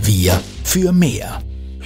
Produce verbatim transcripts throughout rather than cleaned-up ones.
Wir für mehr.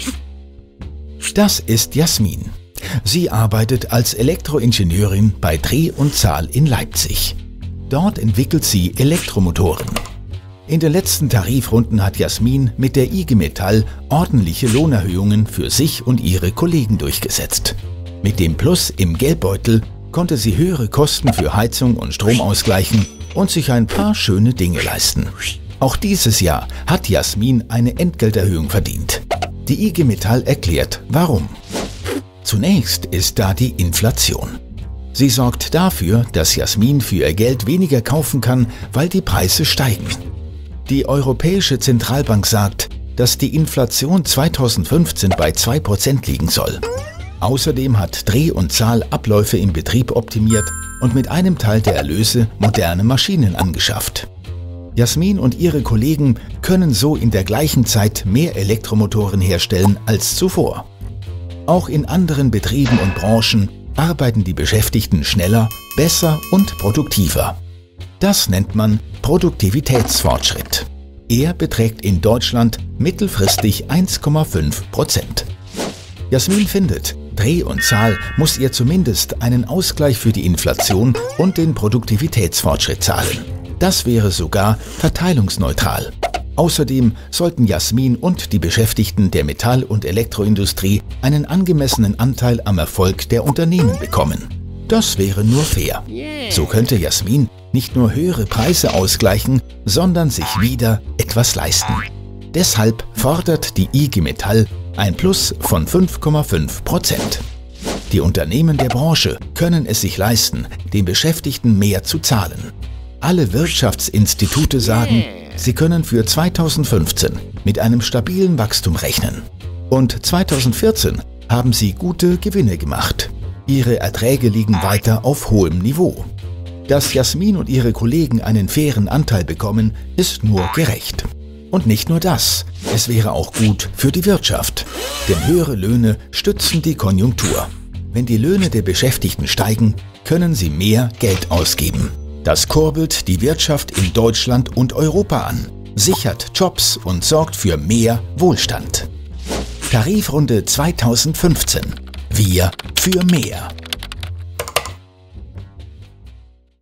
Das ist Jasmin. Sie arbeitet als Elektroingenieurin bei Dreh und Zahl in Leipzig. Dort entwickelt sie Elektromotoren. In den letzten Tarifrunden hat Jasmin mit der I G Metall ordentliche Lohnerhöhungen für sich und ihre Kollegen durchgesetzt. Mit dem Plus im Geldbeutel konnte sie höhere Kosten für Heizung und Strom ausgleichen und sich ein paar schöne Dinge leisten. Auch dieses Jahr hat Jasmin eine Entgelterhöhung verdient. Die I G Metall erklärt, warum. Zunächst ist da die Inflation. Sie sorgt dafür, dass Jasmin für ihr Geld weniger kaufen kann, weil die Preise steigen. Die Europäische Zentralbank sagt, dass die Inflation zweitausendfünfzehn bei zwei Prozent liegen soll. Außerdem hat Dreh und Zahl Abläufe im Betrieb optimiert und mit einem Teil der Erlöse moderne Maschinen angeschafft. Jasmin und ihre Kollegen können so in der gleichen Zeit mehr Elektromotoren herstellen als zuvor. Auch in anderen Betrieben und Branchen arbeiten die Beschäftigten schneller, besser und produktiver. Das nennt man Produktivitätsfortschritt. Er beträgt in Deutschland mittelfristig eins Komma fünf Prozent. Jasmin findet, Dreh und Zahl muss ihr zumindest einen Ausgleich für die Inflation und den Produktivitätsfortschritt zahlen. Das wäre sogar verteilungsneutral. Außerdem sollten Jasmin und die Beschäftigten der Metall- und Elektroindustrie einen angemessenen Anteil am Erfolg der Unternehmen bekommen. Das wäre nur fair. So könnte Jasmin nicht nur höhere Preise ausgleichen, sondern sich wieder etwas leisten. Deshalb fordert die I G Metall ein Plus von fünf Komma fünf Prozent. Die Unternehmen der Branche können es sich leisten, den Beschäftigten mehr zu zahlen. Alle Wirtschaftsinstitute sagen, sie können für zweitausendfünfzehn mit einem stabilen Wachstum rechnen. Und zweitausendvierzehn haben sie gute Gewinne gemacht. Ihre Erträge liegen weiter auf hohem Niveau. Dass Jasmin und ihre Kollegen einen fairen Anteil bekommen, ist nur gerecht. Und nicht nur das, es wäre auch gut für die Wirtschaft. Denn höhere Löhne stützen die Konjunktur. Wenn die Löhne der Beschäftigten steigen, können sie mehr Geld ausgeben. Das kurbelt die Wirtschaft in Deutschland und Europa an, sichert Jobs und sorgt für mehr Wohlstand. Tarifrunde zweitausendfünfzehn. Wir für mehr.